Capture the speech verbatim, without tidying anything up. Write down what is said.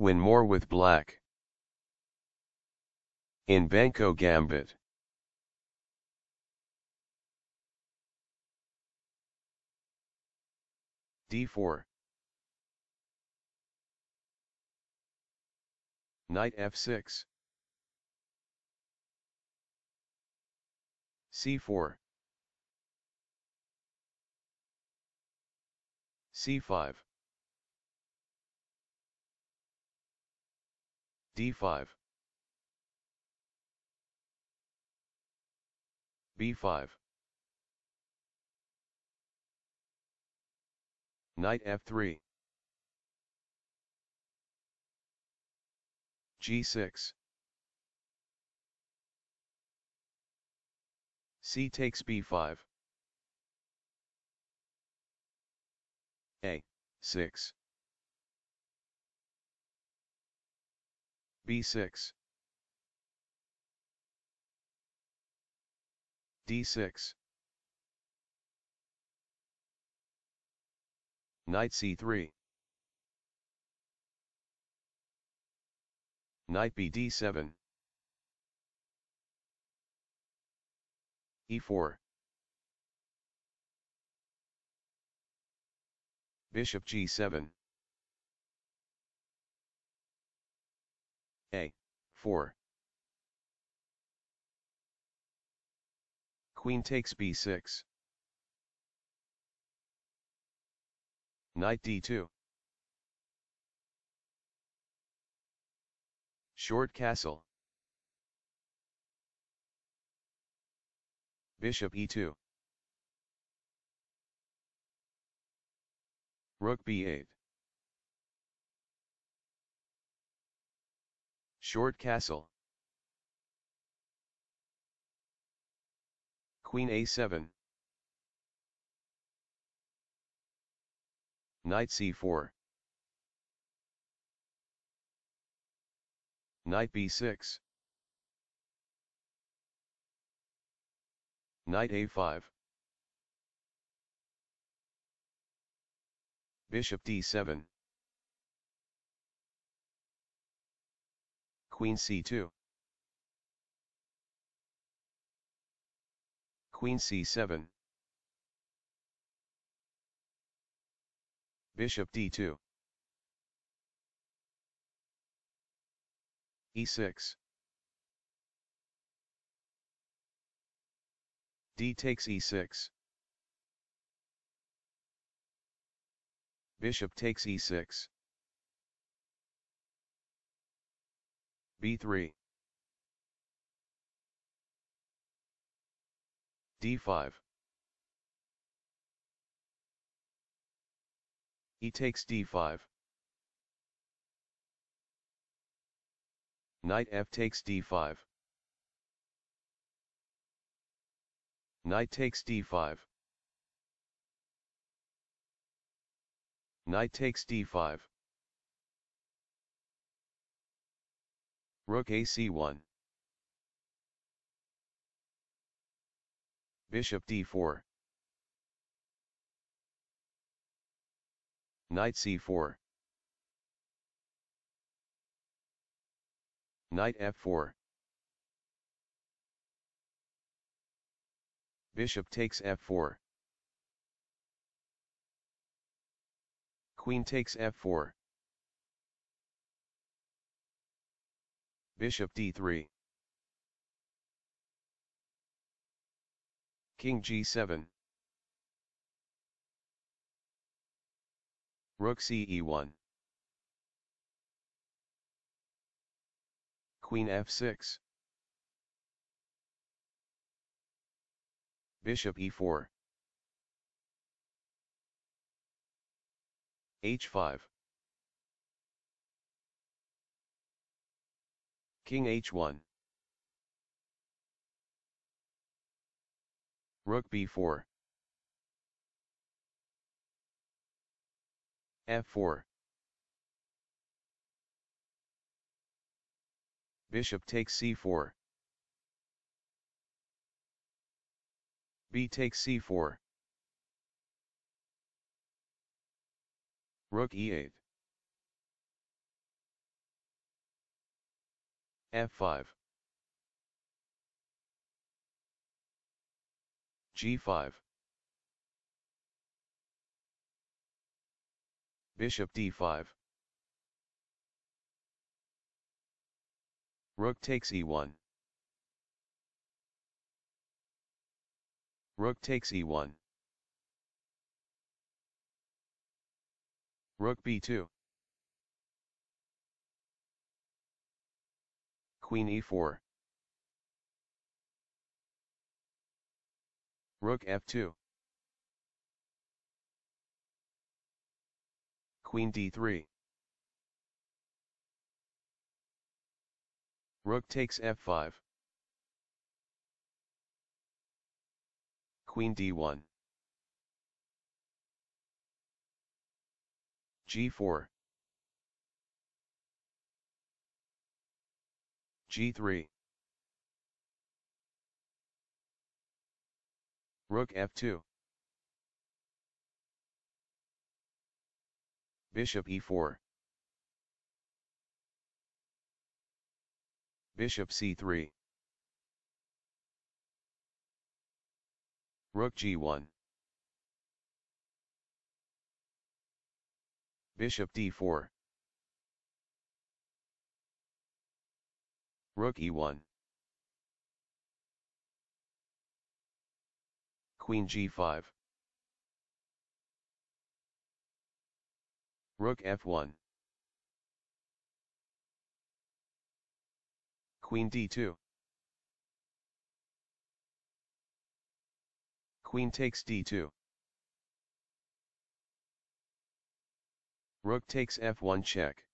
Win more with black. In Benko Gambit. d four. Knight f six. c four. c five. d five. b five. Knight f three. g six. C takes b five. a six. b six. d six. Knight c three. Knight b d seven. e four. Bishop g seven. a four. Queen takes b six. Knight d two. Short castle. Bishop e two. Rook b eight. Short castle. Queen a seven. Knight c four. Knight b six. Knight a five. Bishop d seven. Queen c two. Queen c seven. Bishop d two. e six. D takes e six. Bishop takes e six. b three. d five. E takes d five. Knight f takes d five. Knight takes d five. Knight takes d five. Rook a c one. Bishop d four. Knight c four. Knight f four. Bishop takes f four. Queen takes f four. Bishop d three. King g seven. Rook c e one. Queen f six. Bishop e four. h five. King h one. Rook b four. f four. Bishop takes c four. B takes c four. Rook e eight. F five. G five. Bishop D five. Rook takes E one. Rook takes E one. Rook B two. Queen E four. Rook F two. Queen D three. Rook takes F five. Queen D one. G four. G three. Rook F two. Bishop E four. Bishop C three. Rook G one. Bishop D four. Rook E one. Queen G five. Rook F one. Queen D two. Queen takes D two. Rook takes F one check.